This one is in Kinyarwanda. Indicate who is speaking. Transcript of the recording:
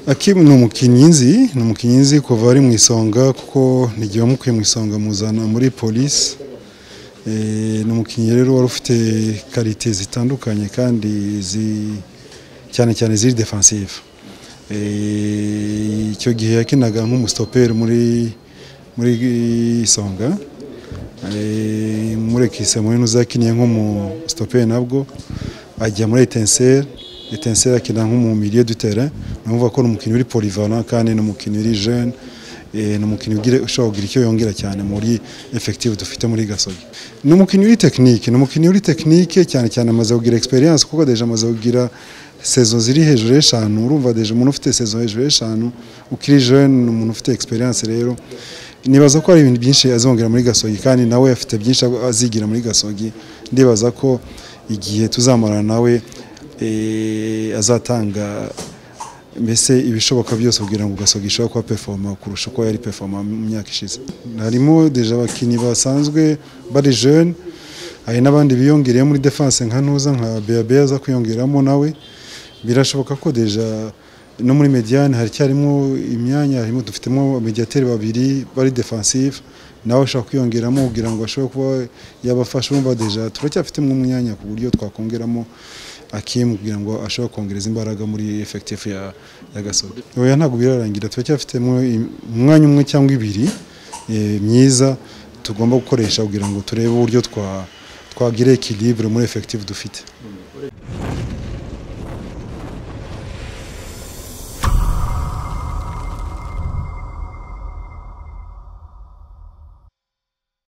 Speaker 1: Akim ni umukinnyi nzi kuva ari mu isonga kuko nigiye wamukuye mu isonga muzana muri police. Ni umukinnyi rero wari ufite qualité zitandukanye kandi cyane ziri defensive. Icyo gihe yakinaga nk'umustopper muri isonga. Muri kise muri nuzakiniye nk'umustopper nabwo ajya muri Etincelle akina nk'umu milieu du terrain. Numva ko umukinnyi uri polyvalent kandi n'umukinnyi uri jeune. Ni umukinnyi ushobora kugira icyo yongera cyane muri effective dufite muri Gasogi. Ni umukinnyi uri technique cyane amaze kugira experience kuko deja amaze kugira saison ziri hejuru y'eshanu. Urumva deja umuntu ufite saison hejuru y'eshanu ukiri jeune, umuntu ufite experience rero nibaza ko ari ibintu byinshi azongera muri Gasogi kandi nawe afite byinshi azigira muri Gasogi. Ndibaza ko igihe tuzamarana nawe azatanga mbese ibishoboka byose kugira ngo Gasogi ishobora kuba performa kurusha uko yari performa mu myaka ishize. Harimo deja abakinnyi basanzwe bari jeune, hari n'abandi biyongereye muri defense nka Beabe aza kwiyongeramo nawe. Birashoboka ko deja no muri mediane hari cyarimo imyanya, harimo dufitemo mediateur babiri bari defensive, nawe ashaka kwiyongeramo kugira ngo ashobore kuba yabafasha. Urumva deja turacyafitemo umwanya ku buryo twakongeramo Akim kugira ngo ashobore kongereza imbaraga muri effective ya Gasogi. Oya ntabwo birarangira, turacyafitemo umwanya umwe cyangwa ibiri myiza tugomba gukoresha kugira ngo turebe uburyo twagira equilibre muri effective dufite.